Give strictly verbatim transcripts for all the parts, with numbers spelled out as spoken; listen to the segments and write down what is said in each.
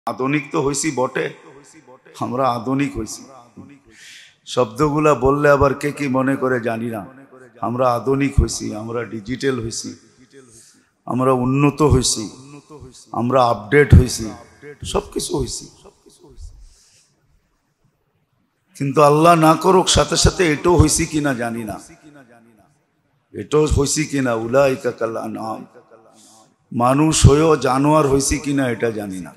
আধুনিক তো হইছি বটে, আমরা আধুনিক হইছি। শব্দগুলা বললে আবার কে কি মনে করে জানি না। আমরা আধুনিক হইছি, আমরা ডিজিটাল হইছি, আমরা উন্নত হইছি, আমরা আপডেট হইছি, সবকিছু হইছি। কিন্তু আল্লাহ না করুক সাথে সাথে এটাও হইছি কিনা জানি না, এটাও হইছি কিনা উলাইকা কাল আনআম, মানুষ হয়েও জানোয়ার হইছি কিনা এটা জানি না।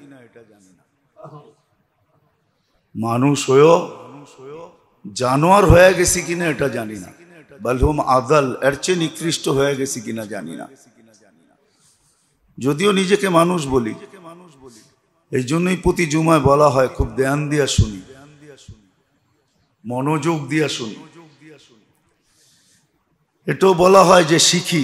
মানুষ হয়েও জানোয়ার হয়ে গেছি কিনা এটা জানি না। বালহুম আদাল, এর চেয়ে নিকৃষ্ট হয়ে গেছি কিনা জানি না। যদিও নিজেকে মানুষ বলি, এই জন্যই প্রতি জুমায় বলা হয় খুব ধ্যান দিয়া শুনি, মনোযোগ দিয়া শুনি। এটাও বলা হয় যে শিখি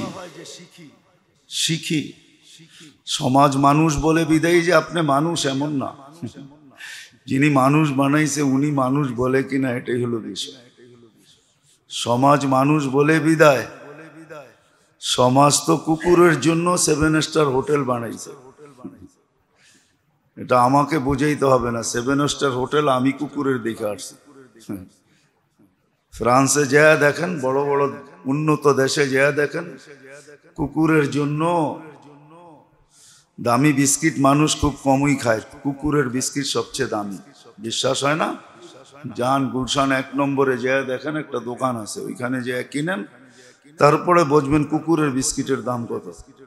শিখি সমাজ মানুষ বলে বিদায়ী যে আপনি মানুষ এমন না, যিনি মানুষ বানাইছে উনি মানুষ বলে কিনা এটাই হলো বিষয়। সমাজ মানুষ বলে বিদায়, সমাজ তো কুকুরের জন্য সেভেন স্টার হোটেল বানাইছে। এটা আমাকে বুঝাইতে হবে না, সেভেন স্টার হোটেল আমি কুকুরের দেখে আসছি। ফ্রান্সে যায় দেখেন, বড় বড় উন্নত দেশে যায় দেখেন, কুকুরের জন্য দামি বিস্কিট মানুষ খুব কমই খায়, কুকুরের বিস্কিট সবচেয়ে দামি। বিশ্বাস হয় না? যান গুলশান এক নম্বরে যায় দেখেন একটা দোকান আছে, ওইখানে যায় কিনেন, তারপরে বুঝবেন কুকুরের বিস্কিটের দাম কত।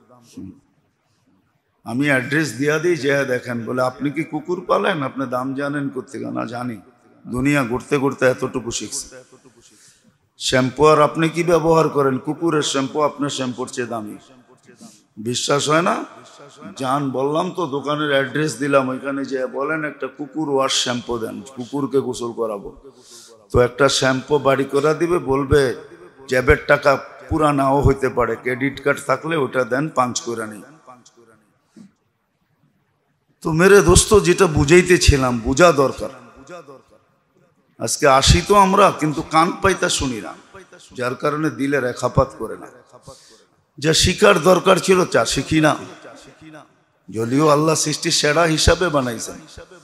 আমি অ্যাড্রেস দিয়া দিই, যায় দেখেন, বলে আপনি কি কুকুর পালেন, আপনি দাম জানেন কোত্থেকে? না জানি, দুনিয়া ঘুরতে ঘুরতে এতটুকু শিখছি। শ্যাম্পু আর আপনি কি ব্যবহার করেন? কুকুরের শ্যাম্পু আপনার শ্যাম্পুর চেয়ে দামি। বিশ্বাস হয় না? জান বললাম তো, দোকানের অ্যাড্রেস দিলাম, ওইখানে যে বলেন একটা কুকুর ওয়াশ শ্যাম্পু দেন, কুকুরকে গোসল করাবো। তো একটা শ্যাম্পু বাড়ি করা দিবে, বলবে জ্যাবের টাকা পুরা নাও হইতে পারে, ক্রেডিট কার্ড থাকলে ওটা দেন, পাঞ্চ করে নেই। তো মেরে দোস্ত, যেটা বুঝাইতেছিলাম, বুঝা দরকার। আজকে আসি তো আমরা, কিন্তু কান পাইতা শুনি না, যার কারণে দিলে রেখাপাত করে না। যা শিকার দরকার ছিল তা শিখি না, যদিও আল্লাহ সৃষ্টি সেরা হিসাবে বানাইছেন।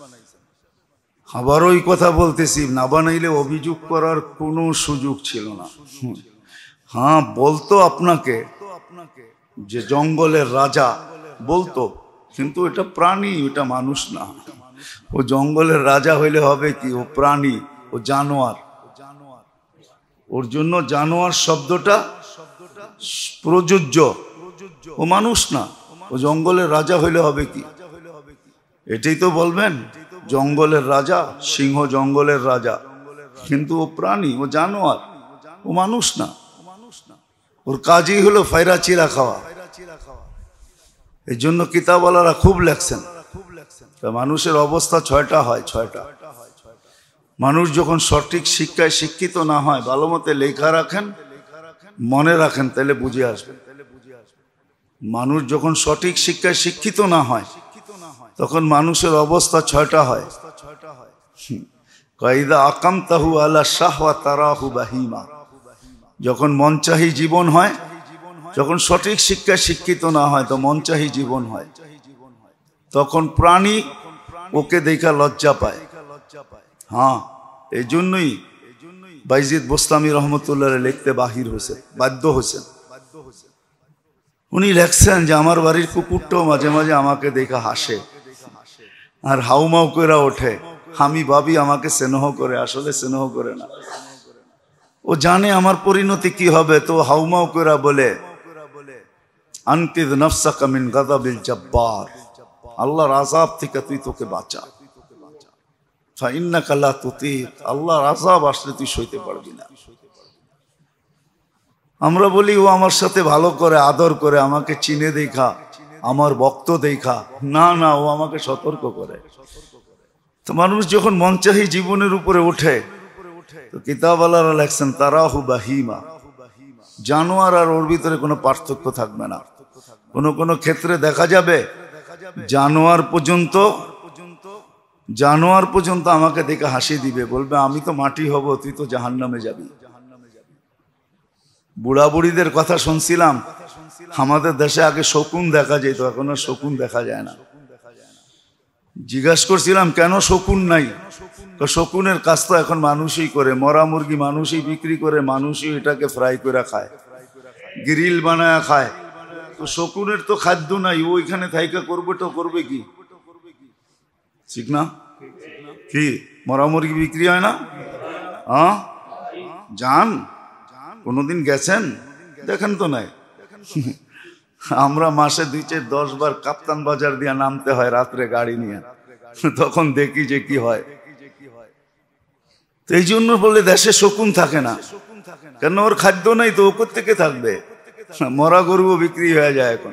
আবার ওই কথা বলতেছি, না বানাইলে অভিযোগ করার কোনো সুযোগ ছিল না। হ্যাঁ বলতো আপনাকে যে জঙ্গলের রাজা, বলতো, কিন্তু এটা প্রাণী, এটা মানুষ না। ও জঙ্গলের রাজা হইলে হবে কি, ও প্রাণী, ও জানোয়ার। ওর জন্য জানোয়ার শব্দটা প্রযোজ্য, ও মানুষ না। ও জঙ্গলের রাজা হইলে হবে কি, এটাই তো বলবেন, জঙ্গলের রাজা, সিংহ জঙ্গলের রাজা, কিন্তু ও প্রাণী, ও জানোয়ার, ও মানুষ না। ওর কাজই হলো ফায়রা চিরা খাওয়া। এই জন্য কিতাবওয়ালারা খুব লেখছেন, মানুষের অবস্থা ছয়টা হয়, ছয়টা। মানুষ যখন সঠিক শিক্ষায় শিক্ষিত না হয়, ভালো মতে লেখা রাখেন, মনে রাখেন, তাহলে বুঝে আসবে। মানুষ যখন সঠিক শিক্ষায় শিক্ষিত না হয়, তখন মানুষের অবস্থা ছয়টা হয়। কাইদা আকামতাহু আলা শাহওয়া তারাহু বাহিমা, যখন মনচাহি জীবন হয়, যখন সঠিক শিক্ষায় শিক্ষিত না হয় তো মনচাহি জীবন হয়, তখন প্রাণী ওকে দেখা লজ্জা পায়। হ্যাঁ, এই জন্যই বাইজিদ বোস্তামি রহমতুল্লাহ লিখতে বাহির হয়েছে, বাধ্য হয়েছেন। উনি লেখছেন যে আমার বাড়ির কুকুরটাও মাঝে মাঝে আমাকে দেখা হাসে আর হাউমাউ করে ওঠে। আমি ভাবি আমাকে স্নেহ করে, আসলে স্নেহ করে না। ও জানে আমার পরিণতি কি হবে, তো হাউমাউ করে বলে আনকিদ নফসাকা মিন গাযাবিল জব্বার, আল্লাহর আযাব থেকে তুই তোকে বাঁচা। ফাইন্নাকা লা তুতীক, আল্লাহর আযাব আসলে তুই সইতে পারবি না। আমরা বলি ও আমার সাথে ভালো করে, আদর করে, আমাকে চিনে দেখা, আমার ভক্ত দেখা। না না, ও আমাকে সতর্ক করে। তো মানুষ যখন মনচাহি জীবনের উপরে ওঠে, তো কিতাবওয়ালারা লেখছেন তারাহু বাহিমা, জানোয়ার আর ওর ভিতরে কোনো পার্থক্য থাকবে না। কোনো কোনো ক্ষেত্রে দেখা যাবে জানোয়ার পর্যন্ত জানোয়ার পর্যন্ত আমাকে দেখে হাসি দিবে, বলবে আমি তো মাটি হব, তুই তো জাহান্নামে যাবি। বুড়া বুড়িদের কথা শুনছিলাম, আমাদের দেশে আগে শকুন দেখা যেত, এখন আর শকুন দেখা যায় না। জিজ্ঞাসা করছিলাম কেন শকুন নাই, তো শকুনের কাজ তো এখন মানুষই করে, মরা মুরগি মানুষই বিক্রি করে, মানুষই এটাকে ফ্রাই করে খায়, গ্রিল বানায় খায়। তো শকুনের তো খাদ্য নাই, ওইখানে থাইকা করবে তো করবে কি, ঠিক না? কি মরা মুরগি বিক্রি হয় না? হ্যাঁ যান, কোনোদিন গেছেন? দেখেন তো নাই। আমরা মাসে দুই চার দশ বার কাপ্তান বাজার দিয়ে নামতে হয় রাত্রে গাড়ি নিয়ে, তখন দেখি যে কি হয়। এই জন্য বলে দেশে শকুন থাকে না, কেন ওর খাদ্য নাই তো ও কোত্থেকে থাকবে, মরা গরুও বিক্রি হয়ে যায় এখন।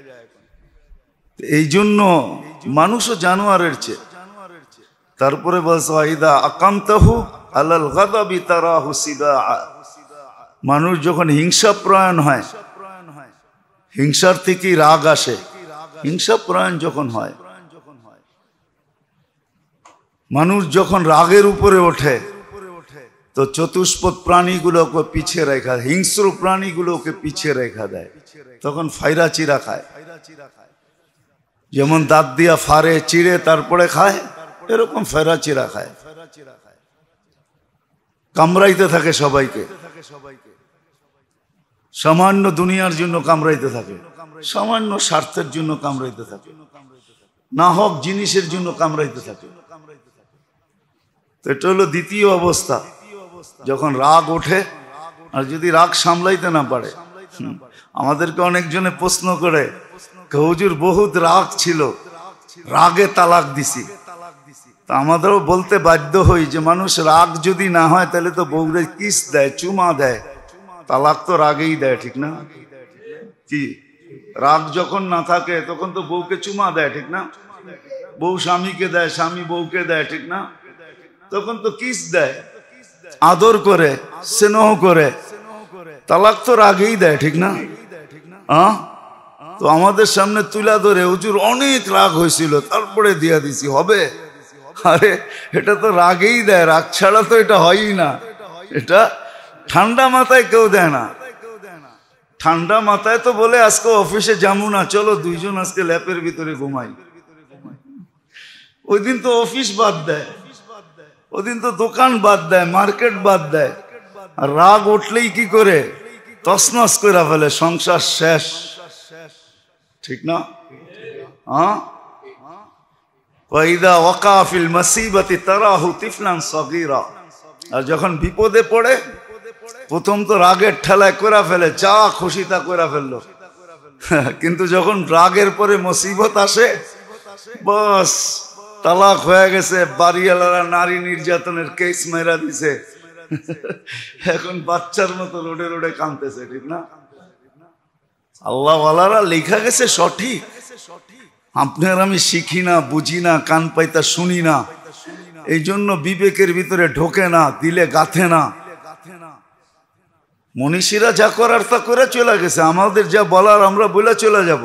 এই জন্য মানুষও জানোয়ারের চেয়ে। তারপরে বলছে ওয়াইদা আকামতাহু আলাল গাদাবি তারাহু সিদাআ, মানুষ যখন হিংসা প্রয়ণ হয়, হিংসার থেকেই রাগ আসে, হিংসা প্রয়ণ যখন হয়, মানুষ যখন রাগের উপরে ওঠে তো চতুষ্পদ প্রাণীগুলোকে পিছিয়ে রেখা, হিংস্র প্রাণীগুলোকে পিছিয়ে রেখা দেয়, তখন ফাইরা চিরা খায়। যেমন দাঁত দিয়া ফারে চিড়ে তারপরে খায়, এরকম ফেরা চিরা খায়, কামড়াইতে থাকে সবাইকে, সামান্য দুনিয়ার জন্য কামড়াইতে থাকে, সামান্য স্বার্থের জন্য কামড়াইতে থাকে, না হোক জিনিসের জন্য কামড়াইতে থাকে। এটা হলো দ্বিতীয় অবস্থা, যখন রাগ ওঠে। আর যদি রাগ সামলাইতে না পারে, আমাদেরকে অনেকজনে প্রশ্ন করে হুজুর বহুত রাগ ছিল, রাগে তালাক দিছি। তা আমাদেরও বলতে বাধ্য হই যে মানুষ রাগ যদি না হয় তাহলে তো বউরে কিস দেয়, চুমা দেয়, তালাক তো রাগেই দেয়, ঠিক না? কি রাগ যখন না থাকে তখন তো বউকে চুমা দেয়, ঠিক না? বউ স্বামীকে দেয়, স্বামী বউকে দেয়, ঠিক না? তখন তো কিস দেয়, আদর করে, স্নেহ করে, তালাক তো রাগেই দেয়, ঠিক না? হ্যাঁ, তো আমাদের সামনে তুলা ধরে হুজুর অনেক রাগ হয়েছিল তারপরে দিয়া দিছি, হবে? আরে এটা তো রাগেই দেয়, রাগ ছাড়া তো এটা হয়ই না। এটা ঠান্ডা মাথায় কেউ দেয় না। ঠান্ডা মাথায় তো বলে আজকে অফিসে যাবো না, চলো দুইজন আজকে ল্যাপের ভিতরে ঘুমাই। ওই দিন তো অফিস বাদ দেয়, ওই দিন তো দোকান বাদ দেয়, মার্কেট বাদ দেয়। আর রাগ উঠলেই কি করে তছনছ করে ফেলে, সংসার শেষ, ঠিক না? হ্যাঁ, ওয়াইদা ওয়াকা ফিল মুসিবাতি তারাহু তিফলান সগীরা, আর যখন বিপদে পড়ে প্রথম তো রাগের ঠেলায় করে ফেলে, যা খুশি তা করে ফেললো। কিন্তু যখন রাগের পরে মুসিবত আসে, বাস তালাক হয়ে গেছে, বাড়িওয়ালারা নারী নির্যাতনের কেস মেরা দিছে, এখন বাচ্চার মতো রোডে রোডে কাঁদতেছে, ঠিক না? আল্লাহ ওয়ালারা লেখা গেছে সঠিক, আপনার আমি শিখি না, বুঝি না, কান পাইতা শুনি না, এই জন্য বিবেকের ভিতরে ঢোকে না, দিলে গাথে না। মনীষীরা যা করার তা করে চলে গেছে, আমাদের যা বলার আমরা বলে চলে যাব।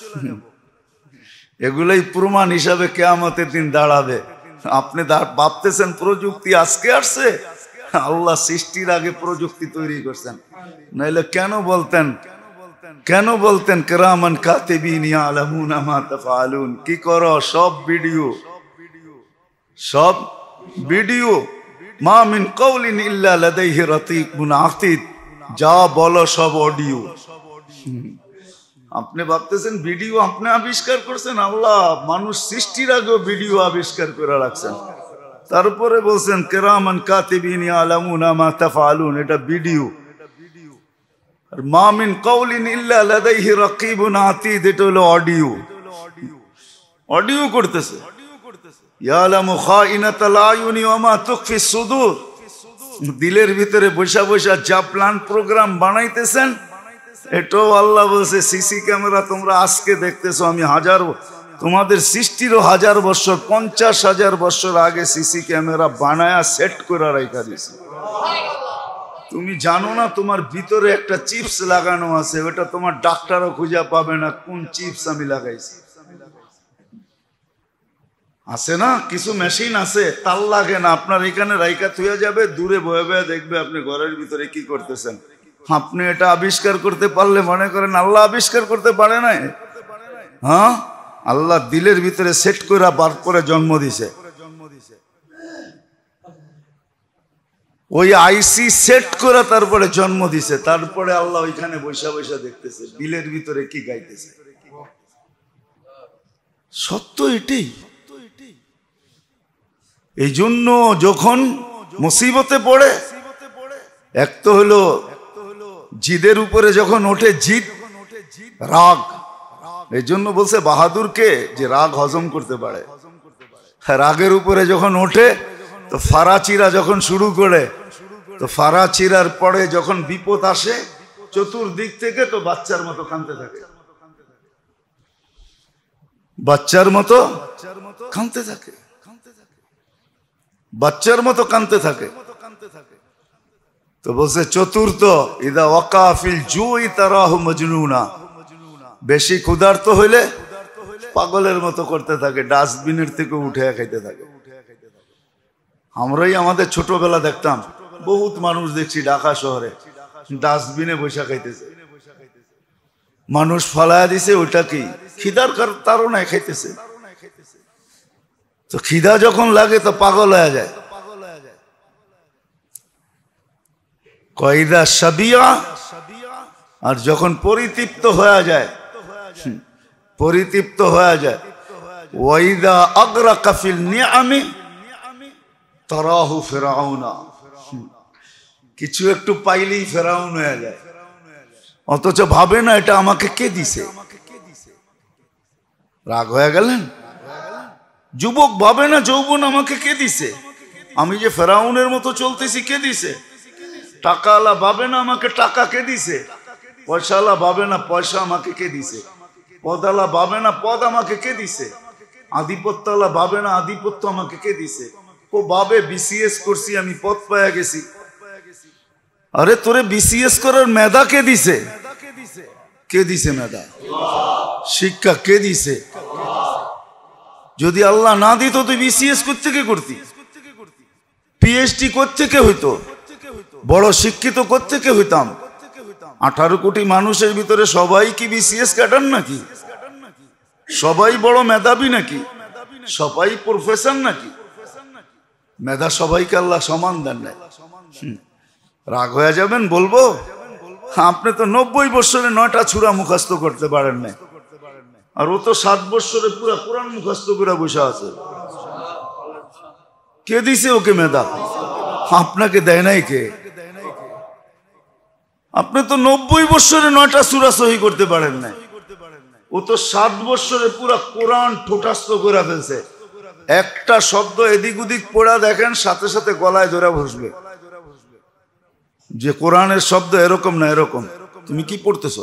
এগুলাই প্রমাণ হিসাবে কিয়ামতের দিন দাঁড়াবে। আপনি ভাবতেছেন প্রযুক্তি আজকে আসছে, আল্লাহ সৃষ্টির আগে প্রযুক্তি তৈরি করছেন, নাইলে কেন বলতেন, কেন বলতেন কিরামান কাতিবিন ইয়ালামুনা মা তাফআলুন, কি করো সব ভিডিও, সব ভিডিও, মা মিন কওলিন ইল্লা লাদাইহি রাতীকুন আতীদ, যা বলো সব অডিও। আপনি ভাবতেছেন ভিডিও আপনি আবিষ্কার করছেন, আল্লাহ মানুষ সৃষ্টির আগে ভিডিও আবিষ্কার করে রাখছেন, তারপরে বলছেন কিরামান কাতিবিন ইয়ালামুনা মা তাফআলুন, এটা ভিডিও। আর মা মিন কওলিন ইল্লা লাদাইহি রাকিবুন আতীদ, এটা হলো অডিও, অডিও করতেছে। ইয়ালামু খাইনাতাল আয়ুনি ওয়া মা তুখফিস সুদূর, দিলের ভিতরে বসা বসা যা প্ল্যান প্রোগ্রাম বানাইতেছেন, এটাও আল্লাহ বলছে সিসি ক্যামেরা তোমরা আজকে দেখতেছো, আমি হাজার তোমাদের সৃষ্টিরও হাজার বছর পঞ্চাশ হাজার বছর আগে সিসি ক্যামেরা বানায়া সেট করে রাখা দিয়েছে। তুমি জানো না তোমার ভিতরে একটা চিপস লাগানো আছে, ওটা তোমার ডাক্তারও খুঁজে পাবে না কোন চিপস আমি লাগাইছি। আছে না কিছু মেশিন আছে, তার লাগে না, আপনার এখানে রাইকা থুয়ে যাবে, দূরে বয়ে বয়ে দেখবে আপনি ঘরের ভিতরে কি করতেছেন। আপনি এটা আবিষ্কার করতে পারলে মনে করেন আল্লাহ আবিষ্কার করতে পারে নাই? হ্যাঁ, আল্লাহ দিলের ভিতরে সেট করে বার করে জন্ম দিছে। ওই আইসি সেট করে তারপরে জন্ম দিছে, তারপরে আল্লাহ ওইখানে বৈশা বৈশা দেখতেছে দিলের ভিতরে কি গাইতেছে। সত্য এটাই। এই জন্য যখন মুসিবতে পড়ে, এক তো হলো জিদের উপরে যখন ওঠে জিদ, রাগ। এই জন্য বলছে বাহাদুরকে যে রাগ হজম করতে পারে। রাগের উপরে যখন ওঠে তো ফারাচিরা যখন শুরু করে, তো ফারাচিরার পরে যখন বিপদ আসে চতুর্দিক থেকে, তো বাচ্চার মতো কাঁদতে থাকে, বাচ্চার মতো কাঁদতে থাকে, বাচ্চার মতো কাঁদতে থাকে। তো বলছে চতুর্থ, ইদা ওয়াকাফিল জুই তারাহু মাজনুনা, বেশি ক্ষুধার্ত হইলে পাগলের মতো করতে থাকে, ডাস্টবিনের থেকে উঠে খাইতে থাকে। আমরাই আমাদের ছোটবেলা দেখতাম, বহুত মানুষ দেখছি ঢাকা শহরে ডাস্টবিনে বৈশা খাইতেছে। মানুষ ফালায়া দিছে, ওইটা কি খিদার তাড়নায় খাইতেছে। তো খিদা যখন লাগে তো পাগল হয়ে যায়। কয়দা সাবিয়া, আর যখন পরিতৃপ্ত হয়ে যায়, পরিতৃপ্ত হয়ে যায়, ওয়াইদা আগরাকা ফিল নিআমি তারাহু ফিরাউনা, কিছু একটু পাইলেই ফেরাউন হয়ে যায়, অথচ ভাবে না এটা আমাকে কে দিছে। রাগ হয়ে গেলেন? যুবক ভাবে না যৌবন আমাকে কে দিছে, আমি যে ফেরাউনের মতো চলতেছি কে দিছে। টাকাওয়ালা ভাবে না আমাকে টাকা কে দিছে, পয়সাওয়ালা ভাবে না পয়সা আমাকে কে দিছে, পদওয়ালা ভাবে না পদ আমাকে কে দিছে, আধিপত্যওয়ালা ভাবে না আধিপত্য আমাকে কে দিছে। ও ভাবে বিসিএস করছি আমি পদ পায়া গেছি। আরে তোরে বিসিএস করার মেধা কে দিছে? কে দিছে মেধা? শিক্ষা কে দিছে? যদি আল্লাহ না দিত তুই বিসিএস করতে কে করতি, পিএইচডি করতে কে হইতো, বড় শিক্ষিত করতে কে হইতাম। আঠারো কোটি মানুষের ভিতরে সবাই কি বিসিএস ক্যাডার নাকি? সবাই বড় মেধাবী নাকি? সবাই প্রফেসর নাকি? মেধা সবাইকে আল্লাহ সমান দেন নাই। রাগ হয়ে যাবেন বলবো, আপনি তো নব্বই বছরে নয়টা ছুরা মুখস্থ করতে পারেন না, আর ও তো সাত বছরে পুরা কোরআন মুখস্থ করে বসে আছে। কে দিছে ওকে মেধা? আপনাকে দেয় নাই কে? আপনি তো নব্বই বছরে নয়টা সূরা সহি করতে পারেন না, ও তো সাত বছরে পুরা কোরআন ঠোঁটাস্থ করে ফেলছে। একটা শব্দ এদিক ওদিক পড়া দেখেন সাথে সাথে গলায় ধরে বসবে যে কোরআনের শব্দ এরকম না এরকম। তুমি কি পড়তেছো?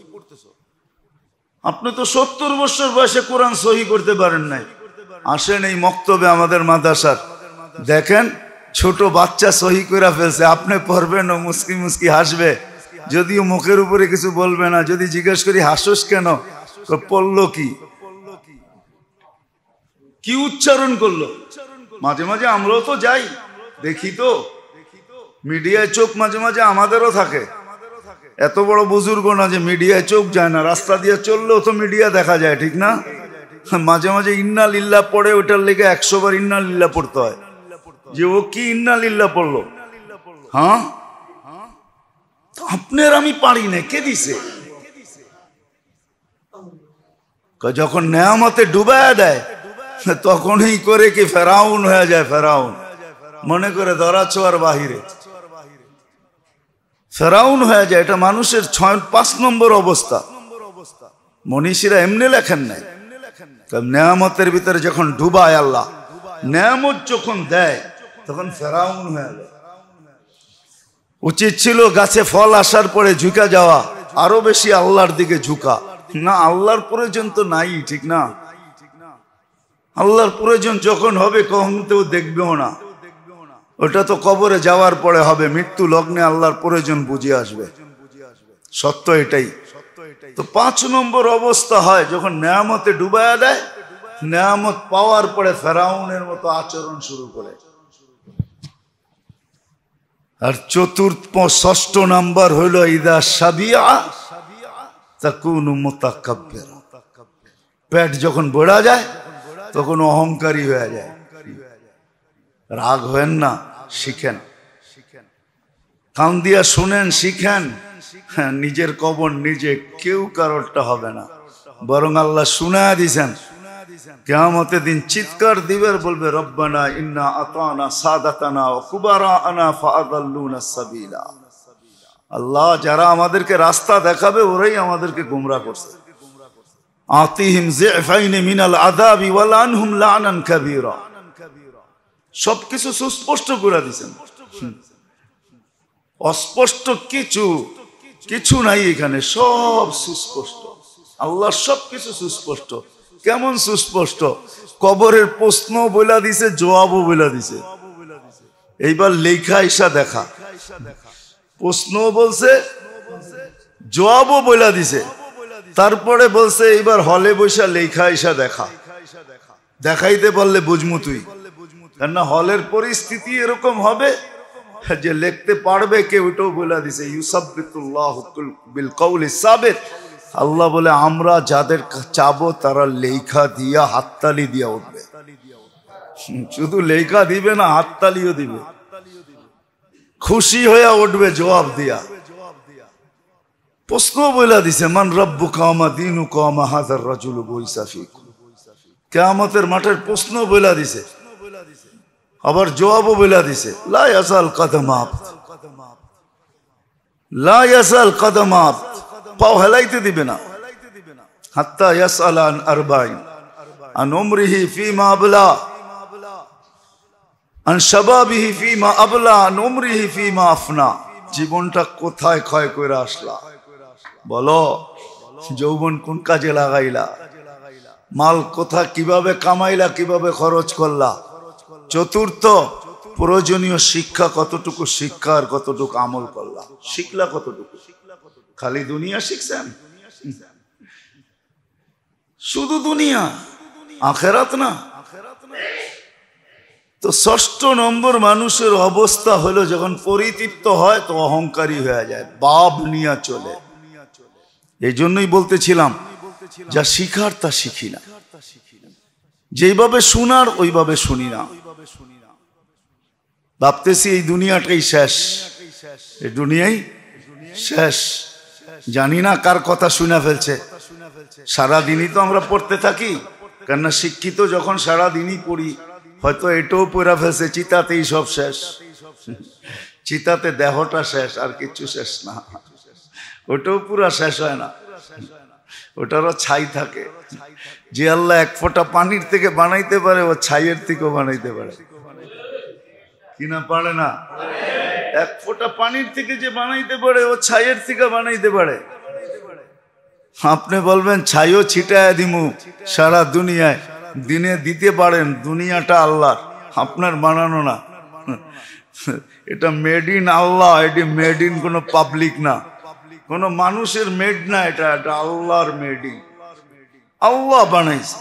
আপনি তো সত্তর বছর বয়সে কোরআন সহি করতে পারেন নাই। আসেন এই মক্তবে আমাদের মাদ্রাসার, দেখেন ছোট বাচ্চা সহি করে ফেলছে, আপনি পড়বেন ও মুস্কি মুস্কি হাসবে, যদিও মুখের উপরে কিছু বলবে না। যদি জিজ্ঞেস করি হাসোস কেন, পড়লো কি, কি উচ্চারণ করলো। মাঝে মাঝে আমরাও তো যাই, দেখি তো মিডিয়ায় চোখ মাঝে মাঝে আমাদেরও থাকে। এত বড় বুজুর্গ না যে মিডিয়ায় চোখ যায় না, রাস্তা দিয়ে চললেও তো মিডিয়া দেখা যায়, ঠিক না? মাঝে মাঝে ইন্না লিল্লাহ পড়ে, ওইটার লেগে একশো বার ইন্না লিল্লাহ পড়তে হয়, যে ও কি ইন্না লিল্লাহ পড়লো। হ্যাঁ, আপনার আমি পারি না, কে দিছে? যখন নেয়ামতে ডুবায়া দেয় তখনই করে কি ফেরাউন হয়ে যায়। ফেরাউন মনে করে ধরা ছোঁয়ার বাহিরে, ফেরাউন হয়ে যায়। এটা মানুষের ছয় পাঁচ নম্বর অবস্থা। মনীষীরা এমনি লেখেন নাই, নেয়ামতের ভিতরে যখন ডুবায় আল্লাহ, নেয়ামত যখন দেয় তখন ফেরাউন হয়ে যায়। উচিত ছিল গাছে ফল আসার পরে ঝুঁকা যাওয়া, আরো বেশি আল্লাহর দিকে ঝুঁকা। না, আল্লাহর প্রয়োজন তো নাই, ঠিক না? আল্লাহর প্রয়োজন যখন হবে কখন তো দেখবেও না, ওটা তো কবরে যাওয়ার পরে হবে। মৃত্যু লগ্নে আল্লাহর প্রয়োজন বুঝে আসবে, সত্য এটাই। তো পাঁচ নম্বর অবস্থা হয় যখন নেয়ামতে ডুবায়া দেয়, নেয়ামত পাওয়ার পরে ফেরাউনের মতো আচরণ শুরু করে। আর চতুর্থ ষষ্ঠ নাম্বার হইল ইদা সাবিয়া তাকুনু মুতাকাব্বিরা, পেট যখন বেড়া যায় তখন অহংকারী হয়ে যায়। রাগ হবেন না, শিখেন, কান দিয়া শুনেন, শিখেন। হ্যাঁ, নিজের কবর নিজে, কেউ কারোরটা হবে না, বরং আল্লাহ শুনায়া দিছেন কিয়ামতের দিন চিৎকার দিবে, বলবে রব্বানা ইন্না আতানা সাদাতানা ওয়া কুবারানা ফাআদাল্লুনা সাবিলা। আল্লাহ, যারা আমাদেরকে রাস্তা দেখাবে ওরাই আমাদেরকে গোমরাহ করছে। আতিহিম যিফাইন মিনাল আযাবি ওয়া লানহুম লানান কাবীরা। সবকিছু সুস্পষ্ট করে দিয়েছেন, অস্পষ্ট কিছু কিছু নাই এখানে, সব সুস্পষ্ট। আল্লাহ সবকিছু সুস্পষ্ট। কেমন সুস্পষ্ট? কবরের প্রশ্ন বইলা দিছে, জবাবও বইলা দিছে। এইবার লেখা ইসা দেখা, প্রশ্ন বলছে, জবাবও বইলা দিছে। তারপরে বলছে এইবার হলে বৈশা লেখা ইসা দেখা। দেখাইতে পারলে বুঝমু তুই, কেননা হলের পরিস্থিতি এরকম হবে যে লিখতে পারবে কে, ওটাও বলে দিছে। ইউসাব্বিতুল্লাহু বিল কওলি সাবিত। আল্লাহ বলে আমরা যাদের চাবো তারা লেখা দিয়া হাততালি দিয়া উঠবে। শুধু লেখা দিবে না, হাততালিও দিবে, খুশি হয়ে উঠবে জবাব দিয়া। প্রশ্ন বলে দিছে, মান রাব্বুকা ওয়া মা দীনুকা ওয়া মা হাযার রাজুলু বুইসা ফীকুম। কিয়ামতের মাঠের প্রশ্ন বলে দিছে, আবার জবাবও বলে দিছে। লা ইয়াসাল কদম আবদ, লা ইয়াসাল কদম আবদ, পাও হেলাইতে দিবে না। হাত্তা ইয়াসআল আন আরবাইন, আন উমরিহি ফীমা আবলা, আন শাবাবিহি ফীমা আবলা, আন উমরিহি ফীমা আফনা। জীবনটা কোথায় ক্ষয় করে আসলা, বলো। যৌবন কোন কাজে লাগাইলা, মাল কোথা কিভাবে কামাইলা, কিভাবে খরচ করলা। চতুর্থ, প্রয়োজনীয় শিক্ষা কতটুকু শিক্ষা আর কতটুকু আমল করলা, শিখলা কতটুকু। খালি দুনিয়া শিখছেন, শুধু দুনিয়া, আখেরাত না। তো ষষ্ঠ নম্বর মানুষের অবস্থা হলো যখন পরিতৃপ্ত হয় তো অহংকারী হয়ে যায়, বাপ নিয়ে চলে। এই জন্যই বলতেছিলাম, যা শিখার তা শিখি না, যেইভাবে শোনার ওইভাবে শুনি না। ভাবতেছি এই দুনিয়াটাই শেষ, এই দুনিয়াই শেষ। জানি না কার কথা শুনে ফেলছে। সারাদিনই তো আমরা পড়তে থাকি, কেননা শিক্ষিত যখন সারাদিনই পড়ি, হয়তো এটাও পড়া ফেলছে চিতাতেই সব শেষ। চিতাতে দেহটা শেষ, আর কিছু শেষ না। ওটাও পুরা শেষ হয় না, ওটারও ছাই থাকে। যে আল্লাহ এক ফোঁটা পানির থেকে বানাইতে পারে, ও ছাইয়ের থেকেও বানাইতে পারে, কিনা পারে না? এক ফোঁটা পানির থেকে যে বানাইতে পারে, ও ছাইয়ের থেকে বানাইতে পারে। আপনি বলবেন ছাইও ছিটায় দিমু সারা দুনিয়ায়, দিনে দিতে পারেন, দুনিয়াটা আল্লাহর, আপনার বানানো না। এটা মেড ইন আল্লাহ, এটি মেড ইন কোনো পাবলিক না, কোনো মানুষের মেড না, এটা এটা আল্লাহর মেড ইন। আল্লাহ বানাইছে,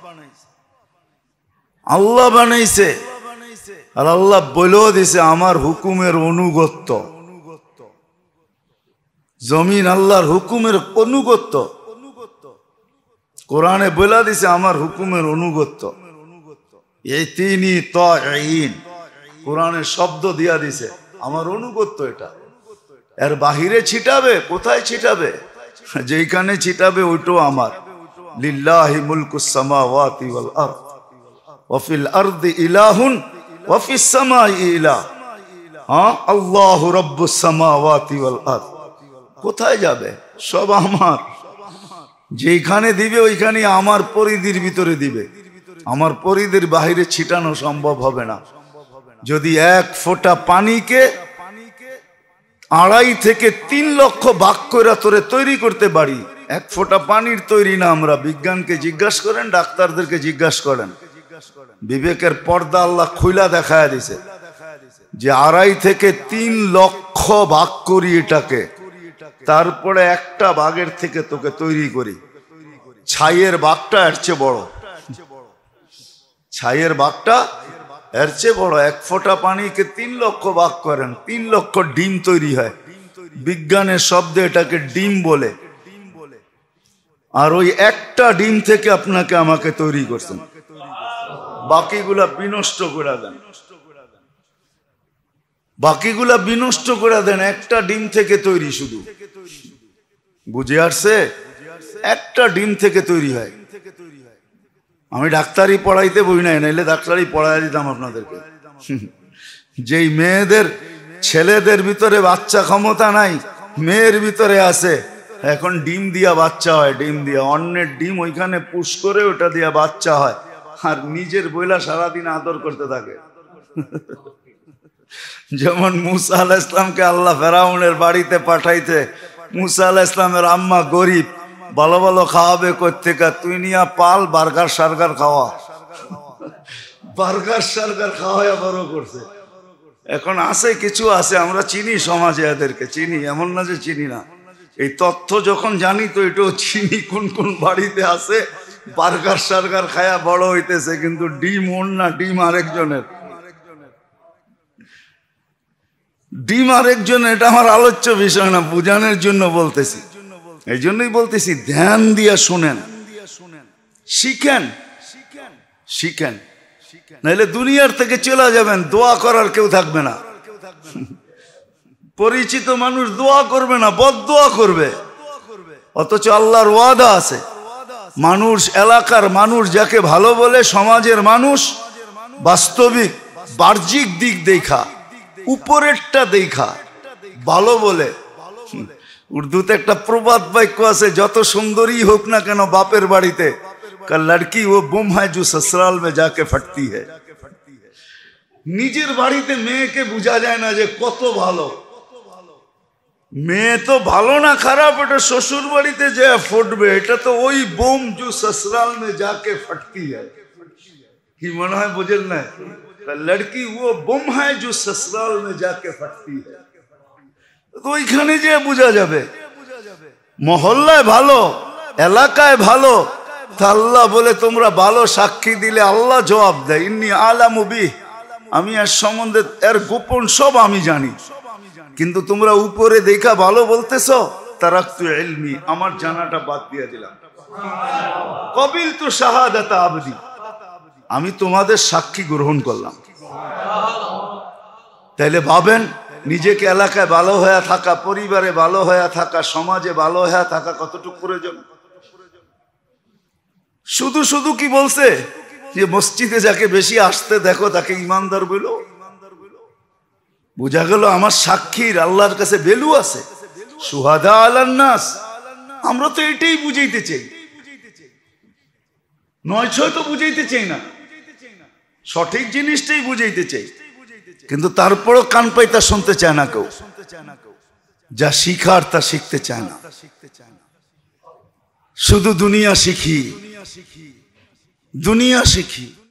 আল্লাহ বানাইছে। আর আল্লাহ বলেও দিছে আমার হুকুমের অনুগত্য। জমিন আল্লাহর হুকুমের অনুগত্য, কোরআনে বলে দিছে আমার হুকুমের অনুগত্য। এই তিনই তাঈন, কোরআনে শব্দ দিয়া দিছে আমার অনুগত্য। এটা এর বাহিরে ছিটাবে, কোথায় ছিটাবে? যেইখানে ছিটাবে ওইটাও আমার। লিল্লাহি মুলকুস সামাওয়াতি ওয়াল আরদ ওয়া ফিল আরদি ইলাহুন ওয়া ফিস সামাই ইলাহ। হ্যাঁ, আল্লাহু রাব্বুস সামাওয়াতি ওয়াল আরদ। কোথায় যাবে? সব আমার। যেখানে দিবে ওইখানে আমার পরিধির ভিতরে দিবে, আমার পরিধির বাহিরে ছিটানো সম্ভব হবে না। যদি এক ফোঁটা পানিকে আড়াই থেকে তিন লক্ষ ভাগ করে তোরে তৈরি করতে পারি, এক ফোঁটা পানির তৈরি না আমরা। বিজ্ঞানকে জিজ্ঞাসা করেন, ডাক্তারদেরকে জিজ্ঞাসা করেন, বিবেকের পর্দা আল্লাহ খুইলা দেখায় দিছে যে আড়াই থেকে তিন লক্ষ ভাগ করি এটাকে, তারপরে একটা ভাগের থেকে তোকে তৈরি করি। ছাইয়ের ভাগটা এর চেয়ে বড়, ছাইয়ের ভাগটা এর চেয়ে বড়। এক ফোঁটা পানিকে তিন লক্ষ ভাগ করেন, তিন লক্ষ ডিম তৈরি হয়। বিজ্ঞানের শব্দে এটাকে ডিম বলে। আর ওই একটা ডিম থেকে আপনাকে আমাকে তৈরি করছেন, বাকিগুলা বিনষ্ট করে দেন, বাকিগুলা বিনষ্ট করে দেন। একটা ডিম থেকে তৈরি, শুধু বুঝে আসছে? একটা ডিম থেকে তৈরি হয়। আমি ডাক্তারি পড়াইতে বই নাই, নাইলে ডাক্তারি পড়াই দিতাম আপনাদেরকে। যেই মেয়েদের ছেলেদের ভিতরে বাচ্চা ক্ষমতা নাই, মেয়ের ভিতরে আছে, এখন ডিম দিয়া বাচ্চা হয়, ডিম দিয়া অন্যের ডিম ওইখানে পুশ করে ওটা দিয়া বাচ্চা হয়, আর নিজের বইলা সারাদিন আদর করতে থাকে। যেমন মুসা আলাইহিস সালামকে আল্লাহ ফেরাউনের বাড়িতে পাঠাইতে, মুসা আলাইহিস সালামের আম্মা গরিব, ভালো ভালো খাওয়াবে কোত্থেকে, তুই নিয়া পাল, বার্গার সার্গার খাওয়া, বার্গার সার্গার খাওয়াইয়া বড় করছে। এখন আছে কিছু আছে, আমরা চিনি সমাজে, এদেরকে চিনি, এমন না যে চিনি না। এই তথ্য যখন জানি তো এটাও চিনি, কোন কোন বাড়িতে আছে বার্গার সার্গার খায়া বড় হইতেছে, কিন্তু ডিম ওর না, ডিম আরেকজনের, ডিম আরেকজনের। এটা আমার আলোচ্য বিষয় না, বুঝানোর জন্য বলতেছি। এই জন্যই বলতেছি ধ্যান দিয়া শুনেন, শিখেন, শিখেন, নাহলে দুনিয়ার থেকে চলে যাবেন, দোয়া করার কেউ থাকবে না। পরিচিত মানুষ দোয়া করবে না, বদদোয়া করবে। অথচ আল্লাহর ওয়াদা আছে, মানুষ, এলাকার মানুষ যাকে ভালো বলে, সমাজের মানুষ বাস্তবিক বাহ্যিক দিক দেখা, উপরেরটা দেখা ভালো বলে। উর্দুতে একটা প্রবাদ বাক্য আছে, যত সুন্দরী হোক না কেন বাপের বাড়িতে, কা লড়কি ও বুম হয় जो ससुराल में जाके फटती है। নিজের বাড়িতে মেয়েকে বোঝা যায় না যে কত ভালো, মেয়ে তো ভালো না খারাপ, এটা শ্বশুর বাড়িতে যে ফুটবে, এটা তো ওই বোম जो ससुराल में जाके फटती है। কি মনে হয় বুঝেন না? লড়কি ও বুম হয় जो ससुराल में जाके फटती है। তো ওইখানে যে বোঝা যাবে। মহল্লায় ভালো, এলাকায় ভালো, আল্লাহ বলে তোমরা ভালো সাক্ষী দিলে আল্লাহ জবাব দেয়, ইন্নী আলামু বিহ, আমি এর সম্বন্ধে, এর গোপন সব আমি জানি। কিন্তু তোমরা উপরে দেখা ভালো বলতেছো, তারাকতু ইলমি, আমার জানাটা বাদ দিয়ে দিলাম। কবিলতু শাহাদাত আবদি, আমি তোমাদের সাক্ষী গ্রহণ করলাম। তাইলে ভাবেন, নিজেকে এলাকায় ভালো হয়ে থাকা, পরিবারে ভালো হয়ে থাকা, সমাজে ভালো হয়ে থাকা কতটুকু প্রয়োজন। শুধু শুধু কি বলছে যে মসজিদে যাকে বেশি আসতে দেখো তাকে ইমানদার বলো। বোঝা গেল আমার সাক্ষীর আল্লাহর কাছে ভ্যালু আছে। সুহাদা আলান নাস, আমরা তো এটাই বুঝাইতে চাই, নয় ছয় তো বুঝাইতে চাই না, সঠিক জিনিসটাই বুঝাইতে চাই। কিন্তু তারপরও কান পাইতা শুনতে চায় না কেউ, যা শিখার তা শিখতে চায় না। শুধু দুনিয়া শিখি, দুনিয়া শিখি।